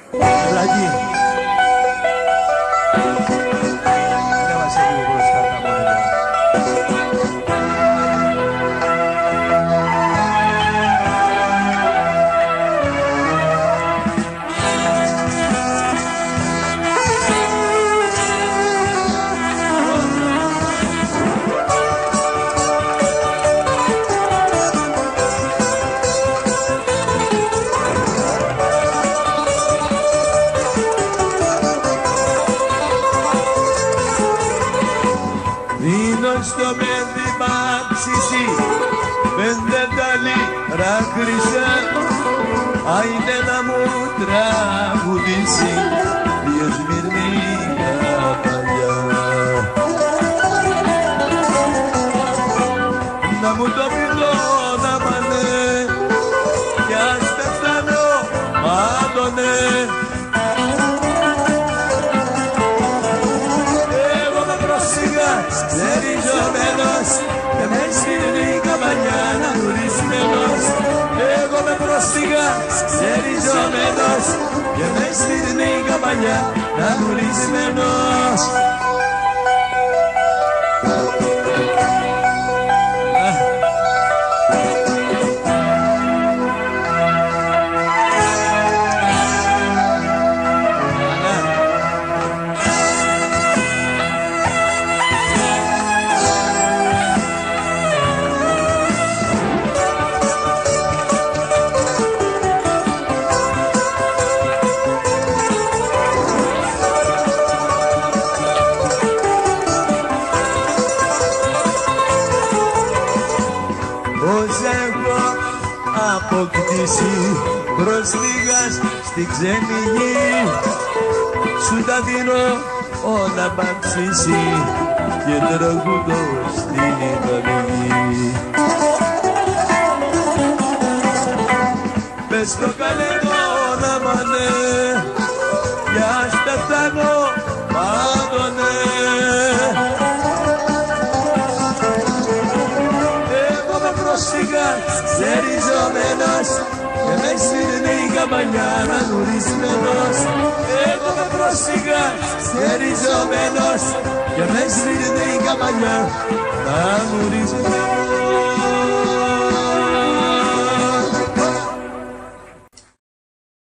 Βλακή. Έβασε λίγο μπροστά τα μόνιμα. Δίνω στο μέντημα ψησί 5 τα λίτρα χρυσά, άιντε να μου τραγουδήσει δύο Σμυρνίκα παλιά. Να μου το πει το όνομα ναι, κι ας πεθάνω μάτωνε. Ξεριζωμένος και με σφυρνή καμπανιά να τουρισμένος. Εγώ με πρόσφυγα ξεριζωμένος και με σφυρνή καμπανιά να τουρισμένος. Πώς έχω αποκτήσει πρόσφυγας στη ξένη γη, σου τα δίνω όλα παψίσει και τραγουδώ στην αυγή. Πες το καλέ το όνομα ναι, κι ας πεθάνω πάντωνε. Ξεριζωμένος και με σφυρνή καμπανιά να τουρισμένος. Εγώ με πρόσφυγα ξεριζωμένος και με σφυρνή καμπανιά να τουρισμένος.